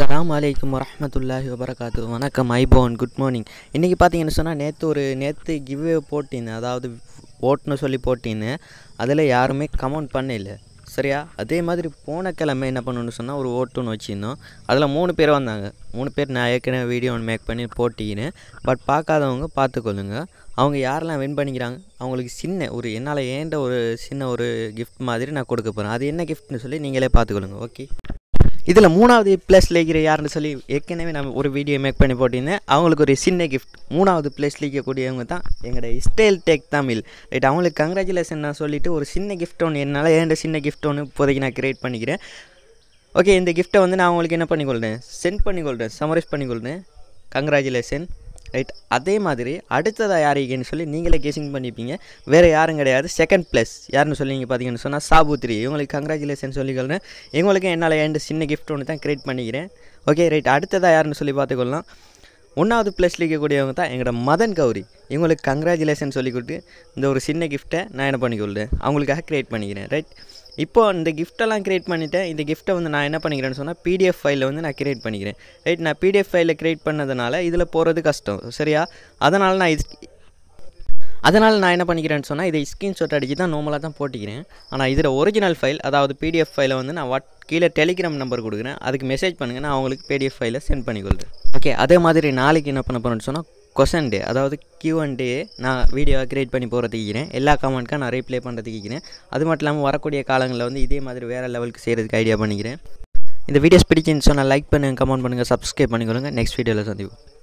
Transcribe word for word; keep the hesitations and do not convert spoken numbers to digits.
அஸ்ஸலாமு அலைக்கும் வரஹ்மத்துல்லாஹி வபரகாத்து. வணக்கம் ஐபோன், குட் மார்னிங். இன்றைக்கி பார்த்தீங்கன்னு சொன்னால் நேற்று ஒரு நேற்று கிவ்வே போட்டிருந்தேன், அதாவது ஓட்டுன்னு சொல்லி போட்டிருந்தேன். அதில் யாருமே கமெண்ட் பண்ணல, சரியா? அதே மாதிரி போன கிழமை என்ன பண்ணணுன்னு சொன்னால் ஒரு ஓட்டுன்னு வச்சுருந்தோம். அதில் மூணு பேர் வந்தாங்க. மூணு பேர் நான் ஏற்கனவே வீடியோ ஒன்று மேக் பண்ணி போட்டிக்கினேன். பட் பார்க்காதவங்க பார்த்துக்கொள்ளுங்க. அவங்க யாரெல்லாம் வின் பண்ணிக்கிறாங்க அவங்களுக்கு சின்ன ஒரு என்னால் ஏண்ட ஒரு சின்ன ஒரு கிஃப்ட் மாதிரி நான் கொடுக்க போகிறேன். அது என்ன கிஃப்ட்னு சொல்லி நீங்களே பார்த்துக்கொள்ளுங்க. ஓகே, இதில் மூணாவது ப்ளஸில் இருக்கிற யாருன்னு சொல்லி ஏற்கனவே நான் ஒரு வீடியோ மேக் பண்ணி போட்டிருந்தேன். அவங்களுக்கு ஒரு சின்ன கிஃப்ட். மூணாவது ப்ளஸில் இருக்கக்கூடியவங்க தான் எங்களோட ஸ்டைல் டேக் தமிழ், ரைட்? அவங்களுக்கு கங்க்ராச்சுலேஷன் நான் சொல்லிவிட்டு ஒரு சின்ன கிஃப்ட் ஒன்று என்னால் ஏண்ட சின்ன கிஃப்ட் ஒன்று இப்போதைக்கு நான் க்ரியேட் பண்ணிக்கிறேன். ஓகே, இந்த கிஃப்ட்டை வந்து நான் உங்களுக்கு என்ன பண்ணிக்கொள்கிறேன், சென்ட் பண்ணிக்கொள்கிறேன், சமரைஸ் பண்ணிக்கொள்கிறேன். Congratulation, right? அதே மாதிரி அடுத்ததாக யாருக்குன்னு சொல்லி நீங்களே கெஸிங் பண்ணிப்பீங்க. வேறு யாரும் கிடையாது. செகண்ட் ப்ளஸ் யாருன்னு சொல்லி நீங்கள் பார்த்தீங்கன்னு சொன்னால் சாபுத்ரி. இவங்களுக்கு கங்க்ராச்சுலேஷன் சொல்லிக்கொள்கிறேன். எங்களுக்கு என்னால் ஏண்ட சின்ன கிஃப்ட் ஒன்று தான் க்ரியேட் பண்ணிக்கிறேன். Okay, right? அடுத்ததாக யாருன்னு சொல்லி பார்த்துக்கொள்ளலாம். ஒன்றாவது ப்ளஸில் இருக்கக்கூடியவங்க தான் எங்களோட மதன் கௌரி. இவங்களுக்கு கங்க்ராச்சுலேஷன் சொல்லி கொடுத்து இந்த ஒரு சின்ன கிஃப்ட்டை நான் என்ன பண்ணிக்கொள்கிறேன், அவங்களுக்காக க்ரியேட் பண்ணிக்கிறேன், ரைட்? இப்போ இந்த கிஃப்ட்டெல்லாம் க்ரியேட் பண்ணிவிட்டேன். இந்த கிஃப்ட்டை வந்து நான் என்ன பண்ணிக்கிறேன்னு சொன்னால் பிடிஎஃப் ஃபைலில் வந்து நான் க்ரியேட் பண்ணிக்கிறேன், ரைட்? நான் பிடிஎஃப் ஃபைலில் க்ரியேட் பண்ணதுனால இதில் போகிறது கஷ்டம், சரியா? அதனால் நான் இது அதனால் நான் என்ன பண்ணிக்கிறேன்னு சொன்னால் இதை ஸ்க்ரீன்ஷாட் அடித்து தான் நார்மலாக தான் போட்டிக்கிறேன். ஆனால் இதில் ஒரிஜினல் ஃபைல், அதாவது பிடிஎஃப் ஃபைலை வந்து நான் வாட் கீழே டெலிகிராம் நம்பர் கொடுக்குறேன். அதுக்கு மெசேஜ் பண்ணுங்கள், நான் அவங்களுக்கு பிடிஎஃப் ஃபைலை சென்ட் பண்ணிக்கொள்கிறேன். ஓகே, அதே மாதிரி நாளைக்கு என்ன பண்ண போகிறேன்னு சொன்னால் கொஷன் டே, அதாவது கியூ அண்ட் டே நான் வீடியோவை க்ரியேட் பண்ணி போகிறதுக்கிறேன். எல்லா கமெண்ட்க்கும் நான் ரீப்ளே பண்ணுறதுக்கிறேன். அது மட்டும் இல்லாமல் வரக்கூடிய காலங்களில் வந்து இதே மாதிரி வேறு லெவலுக்கு செய்கிறதுக்கு ஐடியா பண்ணிக்கிறேன். இந்த வீடியோஸ் பிடிச்சின்னு சொன்னால் லைக் பண்ணுங்கள், கமெண்ட் பண்ணுங்கள், சப்ஸ்கிரைப் பண்ணிக்கொள்ளுங்கள். நெக்ஸ்ட் வீடியோவில் சந்திப்போம்.